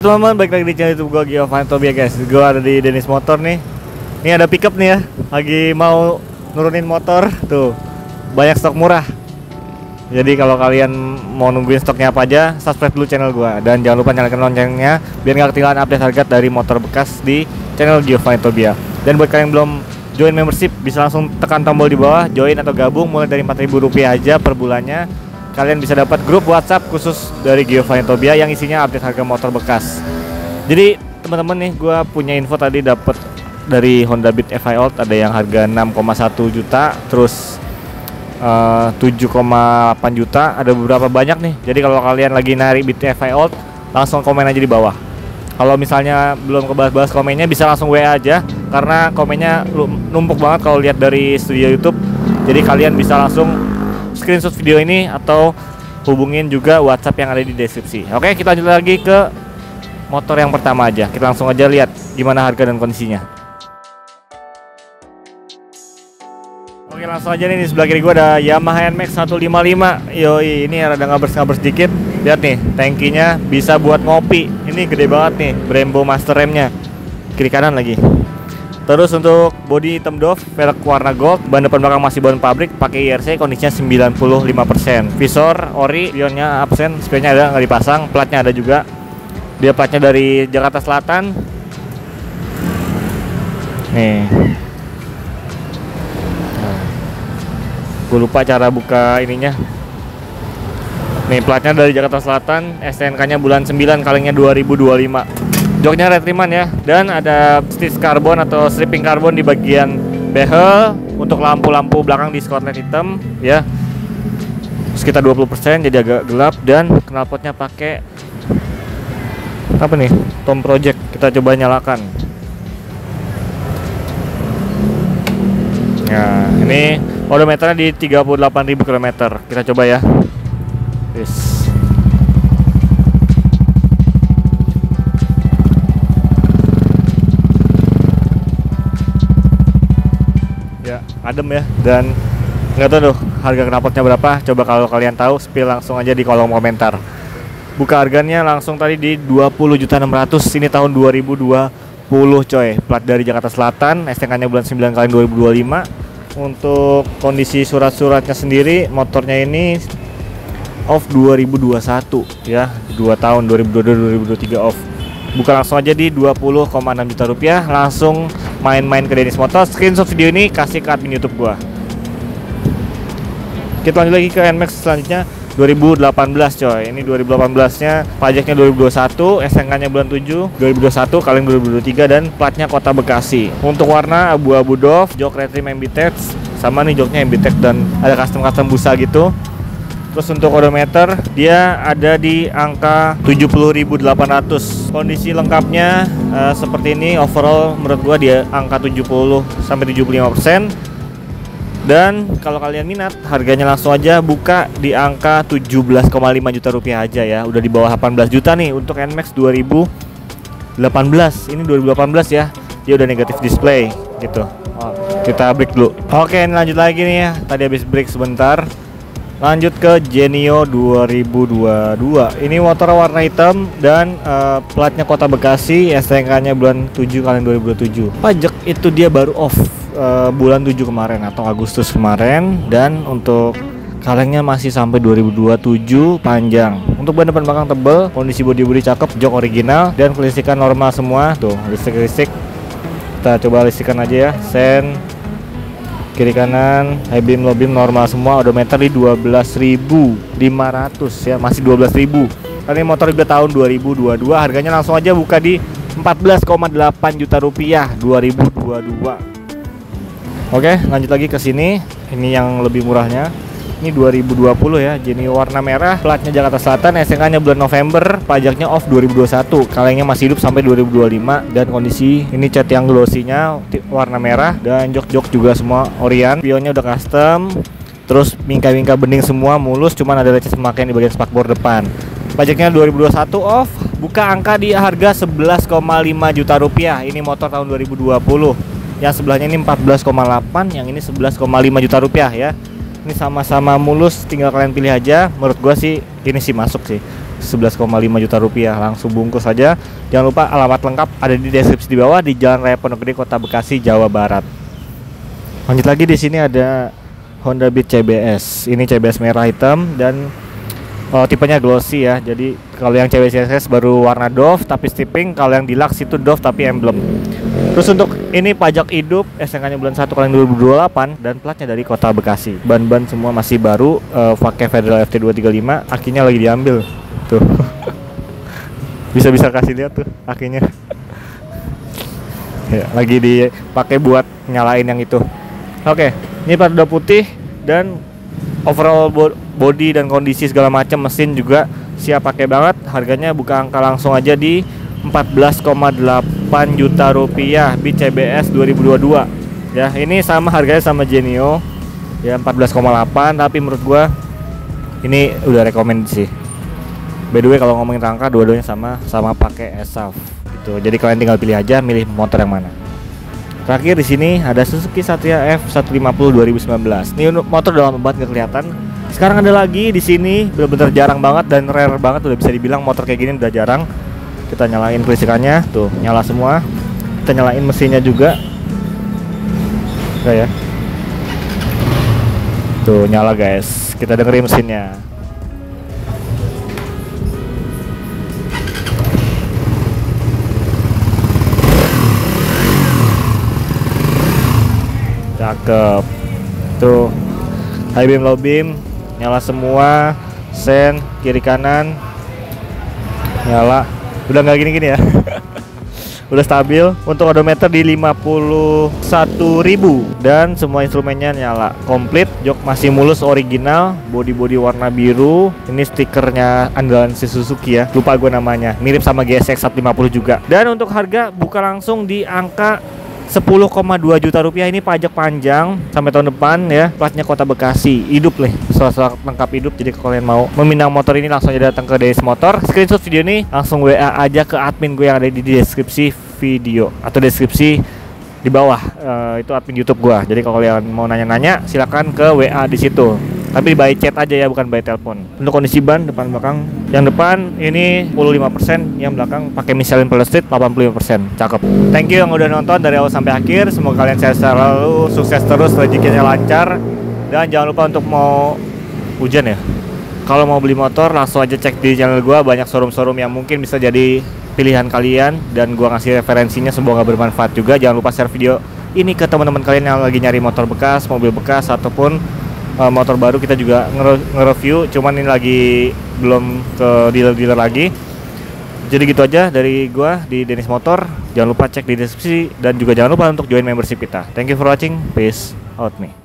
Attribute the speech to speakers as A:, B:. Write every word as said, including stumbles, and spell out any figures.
A: Teman-teman, balik lagi di channel YouTube gue, Giovanni guys. Gue ada di Dennis Motor nih. Ini ada pickup nih ya, lagi mau nurunin motor. Tuh, banyak stok murah. Jadi kalau kalian mau nungguin stoknya apa aja, subscribe dulu channel gue. Dan jangan lupa nyalakan loncengnya biar gak ketinggalan update harga dari motor bekas di channel Giovanni Tobia. Dan buat kalian yang belum join membership, bisa langsung tekan tombol di bawah join atau gabung mulai dari empat ribu rupiah aja per bulannya. Kalian bisa dapat grup WhatsApp khusus dari Giovanni Tobia yang isinya update harga motor bekas. Jadi teman-teman nih, gue punya info tadi dapat dari Honda Beat F I Old, ada yang harga enam koma satu juta, terus uh, tujuh koma delapan juta, ada beberapa banyak nih. Jadi kalau kalian lagi narik Beat F I Old, langsung komen aja di bawah. Kalau misalnya belum kebahas-bahas komennya, bisa langsung W A aja, karena komennya numpuk banget kalau lihat dari studio YouTube. Jadi kalian bisa langsung screenshot video ini atau hubungin juga WhatsApp yang ada di deskripsi. Oke, kita lanjut lagi ke motor yang pertama aja. Kita langsung aja lihat gimana harga dan kondisinya. Oke, langsung aja nih, di sebelah kiri gua ada Yamaha N Max seratus lima puluh lima. Yoi, ini ada ngabers-ngabers sedikit. Lihat nih, tankinya bisa buat ngopi. Ini gede banget nih, Brembo master remnya. Kiri kanan lagi. Terus untuk bodi hitam doff, velg warna gold, ban depan belakang masih ban pabrik, pakai I R C, kondisinya sembilan puluh lima persen. Visor ori, spionnya absen, spionnya ada nggak dipasang, platnya ada juga. Dia platnya dari Jakarta Selatan. Nih. Nah, gue lupa cara buka ininya. Nih, platnya dari Jakarta Selatan, S T N K-nya bulan sembilan, kalengnya dua ribu dua puluh lima. Joknya retriman ya, dan ada stitch karbon atau stripping karbon di bagian behel. Untuk lampu-lampu belakang di skotlet hitam ya, sekitar dua puluh persen, jadi agak gelap. Dan knalpotnya pakai apa nih, Tom Project. Kita coba nyalakan. Nah, ini odometernya di tiga puluh delapan ribu kilometer. Kita coba ya. Yes. Ya, adem ya, dan nggak tahu tuh harga knalpotnya berapa. Coba kalau kalian tahu, spill langsung aja di kolom komentar. Buka harganya langsung tadi di dua puluh juta enam ratus. Ini tahun dua ribu dua puluh coy. Plat dari Jakarta Selatan, S T N K-nya bulan sembilan kali dua ribu dua puluh lima. Untuk kondisi surat-suratnya sendiri, motornya ini off dua ribu dua puluh satu ya, dua tahun, dua ribu dua puluh dua dua ribu dua puluh tiga off. Buka langsung aja di dua puluh koma enam juta rupiah. Langsung main-main ke Dennis Motor. Screenshot video ini kasih ke admin YouTube gua. Kita lanjut lagi ke N Max selanjutnya dua ribu delapan belas coy. Ini dua ribu delapan belas nya, pajaknya dua ribu dua puluh satu, S T N K-nya bulan tujuh dua ribu dua puluh satu, kaleng dua ribu dua puluh tiga, dan platnya Kota Bekasi. Untuk warna abu-abu doff, jok retrim M B Tex, sama nih joknya M B Tex dan ada custom-custom busa gitu. Terus untuk odometer dia ada di angka tujuh puluh ribu delapan ratus. Kondisi lengkapnya uh, seperti ini. Overall menurut gua dia angka tujuh puluh sampai tujuh puluh lima persen. Dan kalau kalian minat, harganya langsung aja buka di angka tujuh belas koma lima juta rupiah aja ya. Udah di bawah delapan belas juta nih untuk N Max dua ribu delapan belas. Ini dua ribu delapan belas ya. Dia udah negatif display gitu. Oh, kita break dulu. Oke, ini lanjut lagi nih ya. Tadi habis break sebentar. Lanjut ke Genio dua ribu dua puluh dua. Ini motor warna hitam dan uh, platnya Kota Bekasi, S T N K-nya bulan tujuh kali dua ribu dua puluh tujuh. Pajak itu dia baru off uh, bulan tujuh kemarin atau Agustus kemarin, dan untuk kalengnya masih sampai dua ribu dua puluh tujuh panjang. Untuk ban depan belakang tebel, kondisi bodi-bodi cakep, jok original, dan kelistrikan normal semua. Tuh, listrik-listrik. Kita coba listrikan aja ya. Sen kiri kanan, high beam low beam normal semua. Odometer di dua belas ribu lima ratus ya, masih dua belas ribu. Ini motor juga tahun dua ribu dua puluh dua. Harganya langsung aja buka di empat belas koma delapan juta rupiah dua ribu dua puluh dua. Oke, lanjut lagi ke sini. Ini yang lebih murahnya. Ini dua ribu dua puluh ya, Genio warna merah, platnya Jakarta Selatan, S T N K-nya bulan November, pajaknya off dua ribu dua puluh satu, kalengnya masih hidup sampai dua ribu dua puluh lima, dan kondisi ini cat yang glossy-nya warna merah, dan jok-jok juga semua Orion, spionnya udah custom, terus bingkai-bingkai bening semua mulus, cuman ada lecet pemakaian di bagian spakbor depan. Pajaknya dua ribu dua puluh satu off, buka angka di harga sebelas koma lima juta rupiah. Ini motor tahun dua ribu dua puluh. Yang sebelahnya ini empat belas koma delapan, yang ini sebelas koma lima juta rupiah ya. Ini sama-sama mulus, tinggal kalian pilih aja. Menurut gua sih ini sih masuk sih. sebelas koma lima juta rupiah. Langsung bungkus saja. Jangan lupa alamat lengkap ada di deskripsi di bawah, di Jalan Raya Pondok Gede, Kota Bekasi, Jawa Barat. Lanjut lagi, di sini ada Honda Beat C B S. Ini C B S merah hitam dan oh, tipenya glossy ya. Jadi kalau yang C B S baru warna doff tapi striping, kalau yang deluxe itu doff tapi emblem. Terus untuk ini pajak hidup, S N K-nya bulan satu kali dua ribu dua puluh delapan dan platnya dari Kota Bekasi. Ban-ban semua masih baru, uh, pakai Federal F T dua tiga lima, akinya lagi diambil. Tuh. Bisa-bisa kasih lihat tuh akinya. Ya, lagi dipakai buat nyalain yang itu. Oke, ini plat udah putih dan overall body dan kondisi segala macam mesin juga siap pakai banget. Harganya buka angka langsung aja di empat belas koma delapan juta rupiah Beat C B S dua ribu dua puluh dua. Ya, ini sama harganya sama Genio. Ya empat belas koma delapan, tapi menurut gua ini udah recommend sih. By the way, kalau ngomongin rangka dua-duanya sama sama pakai S A F gitu. Jadi kalian tinggal pilih aja milih motor yang mana. Terakhir di sini ada Suzuki Satria F seratus lima puluh dua ribu sembilan belas. Ini motor udah lama banget gak kelihatan. Sekarang ada lagi di sini, bener-bener jarang banget dan rare banget, udah bisa dibilang motor kayak gini udah jarang. Kita nyalain kelistrikannya, tuh nyala semua. Kita nyalain mesinnya juga. Oke ya. Tuh nyala guys. Kita dengerin mesinnya. Cakep. Tuh high beam, low beam nyala semua, sen kiri kanan nyala. Udah nggak gini-gini ya. Udah stabil. Untuk odometer di lima puluh satu ribu dan semua instrumennya nyala komplit. Jok masih mulus original, body-body warna biru. Ini stikernya andalan si Suzuki ya, lupa gue namanya, mirip sama G S X seratus lima puluh juga. Dan untuk harga buka langsung di angka sepuluh koma dua juta rupiah. Ini pajak panjang sampai tahun depan ya. Platnya Kota Bekasi, hidup lah, surat lengkap hidup. Jadi kalau kalian mau meminang motor ini langsung aja datang ke D S Motor. Screenshot video ini langsung W A aja ke admin gue yang ada di deskripsi video atau deskripsi di bawah. Uh, itu admin YouTube gue. Jadi kalau kalian mau nanya-nanya silakan ke W A di situ. Tapi by chat aja ya, bukan by telepon. Untuk kondisi ban depan belakang, yang depan ini enam puluh lima persen, yang belakang pakai Michelin Pilot Street delapan puluh lima persen. Cakep. Thank you yang udah nonton dari awal sampai akhir. Semoga kalian sehat selalu, sukses terus, rezekinya lancar. Dan jangan lupa untuk mau hujan ya. Kalau mau beli motor langsung aja cek di channel gua, banyak showroom-showroom yang mungkin bisa jadi pilihan kalian dan gua ngasih referensinya, semoga bermanfaat juga. Jangan lupa share video ini ke teman-teman kalian yang lagi nyari motor bekas, mobil bekas ataupun Uh, motor baru. Kita juga nge-review, cuman ini lagi belum ke dealer-dealer lagi. Jadi gitu aja dari gua di Dennis Motor. Jangan lupa cek di deskripsi dan juga jangan lupa untuk join membership kita. Thank you for watching, peace out me.